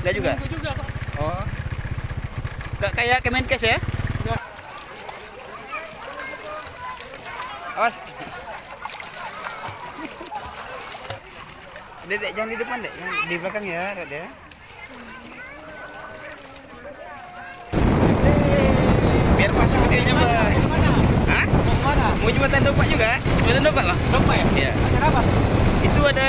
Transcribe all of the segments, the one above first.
Enggak juga? Seminggu juga, Pak. Oh. Enggak kayak Kemenkes ya? Enggak. Awas. Dek, jangan di depan, Dek. Yang di belakang ya, Dek ya. Biar masuk videonya, Pak. Hah? Mau kemana? Mau jembatan Dopak juga? Jembatan Dopak, Pak? Dompa ya? Iya. Acara apa? Itu ada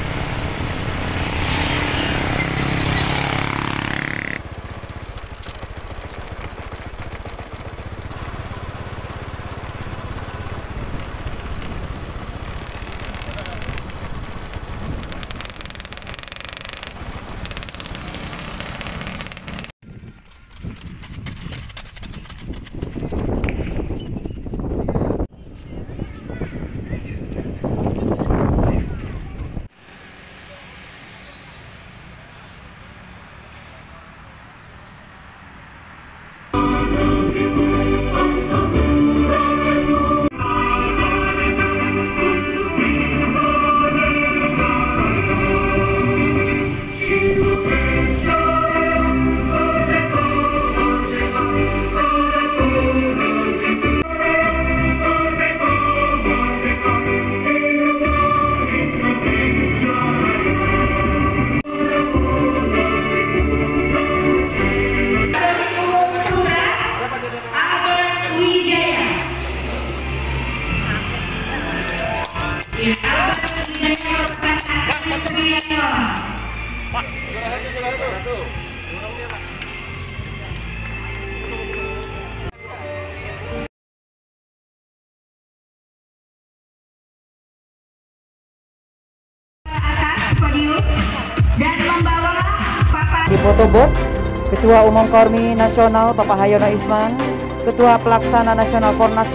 dan membawa Bapak Di Fotobot, Ketua Umum Kormi Nasional Bapak Hayono Isman, Ketua Pelaksana Nasional Kornas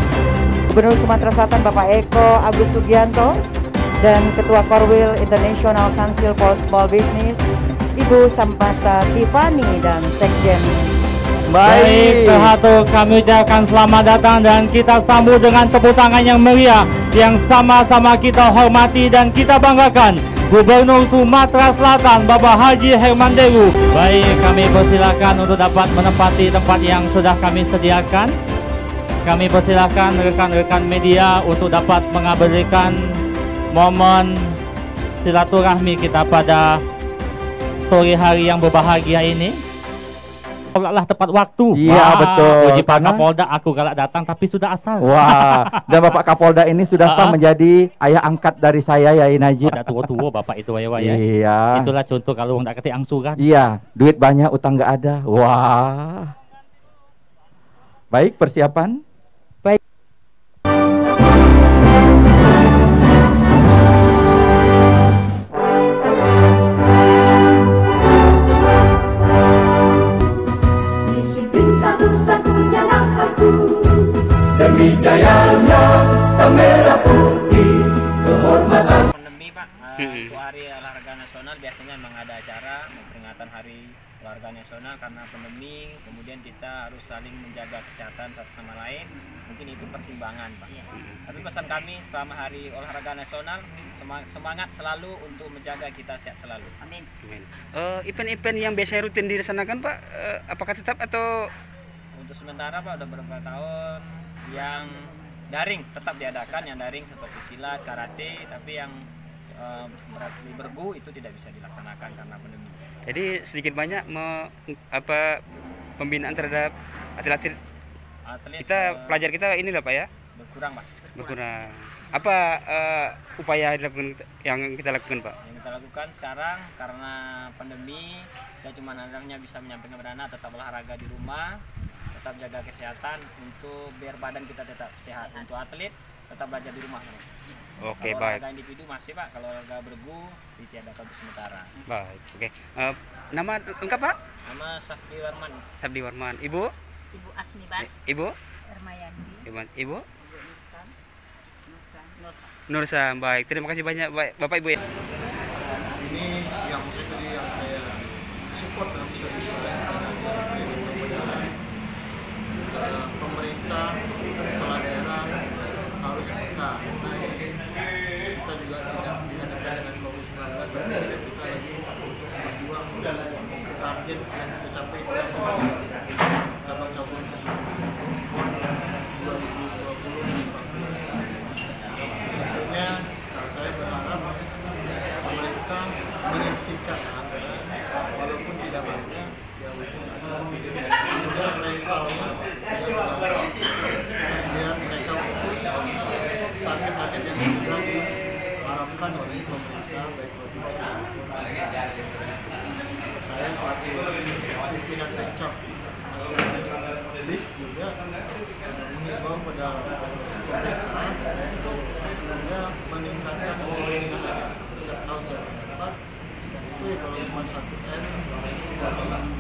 6, Gubernur Sumatera Selatan Bapak Eko Agus Sugianto, dan Ketua Korwil International Council for Small Business Ibu Sampata Tiffany dan Sekjen. Baik, Terhatu kami ucapkan selamat datang dan kita sambut dengan tepuk tangan yang meriah yang sama-sama kita hormati dan kita banggakan Gubernur Sumatera Selatan Bapak Haji Herman Deru. Baik, kami persilakan untuk dapat menempati tempat yang sudah kami sediakan. Kami persilakan rekan-rekan media untuk dapat mengabadikan momen silaturahmi kita pada sore hari yang berbahagia ini. Lah tepat waktu. Iya, betul. Uji Pak Karena- Kapolda aku galak datang tapi sudah asal. Wah, dan Bapak Kapolda ini sudah sah menjadi ayah angkat dari saya, Yai Najib. Udah tua-tua Bapak itu ya. Iya. Itulah contoh kalau nggak ketik angsuran. Iya, duit banyak, utang nggak ada. Wah. Baik, persiapan. disiplin satu-satunya nafasku. Demi jayanya sang merah putih, kehormatan. Pandemi Pak, untuk hari olahraga nasional biasanya memang ada acara peringatan hari olahraga nasional karena pandemi, kemudian kita harus saling menjaga kesehatan satu sama lain, mungkin itu pertimbangan Pak. Tapi pesan kami selama hari olahraga nasional, semangat selalu untuk menjaga kita sehat selalu. Amin. event-event yang biasanya rutin dilaksanakan, Pak, apakah tetap atau Untuk sementara Pak udah beberapa tahun yang daring tetap diadakan, yang daring seperti silat, karate, tapi yang berarti bergu itu tidak bisa dilaksanakan karena pandemi. jadi sedikit banyak pembinaan terhadap atlet-atlet Atlet kita, pelajar kita ini lah Pak ya, berkurang Pak. berkurang. Apa upaya yang kita lakukan Pak? Yang kita lakukan sekarang karena pandemi, kita cuma hanya bisa menyampaikan kepada anak tetap olahraga di rumah, tetap jaga kesehatan untuk biar badan kita tetap sehat. Untuk atlet tetap belajar di rumah. Oke, Kalau baik. olahraga individu masih Pak, kalau olahraga bergu ditiadakan untuk sementara. Baik, oke. Nama lengkap Pak? Nama Safdi Warman. Sabdi Warman. Ibu? Ibu Asniban Ibu? Ermayandi Ibu? Nursan Nursa. Baik, terima kasih banyak Bapak Ibu ya. Ini yang mungkin tadi yang saya support habis-habisan pada mudah-mudahan pemerintah, kepala daerah harus peka. Kita juga tidak dihadapkan dengan COVID-19, tapi kita lagi untuk berjuang target yang kita capai itu cabang-cabang 2020. Tentunya kalau saya berharap pemerintah menyisihkan anggaran walaupun tidak banyak, ya untuk kemudian mentalnya biar mereka fokus target-target yang sudah diharapkan oleh pemerintah baik provinsi. Saya selaku pimpinan Pemkab BIS juga mengimbau pada pemerintah untuk meningkatkan pembinaan tiap tahun yang dapat. Itu kalau cuma 1 M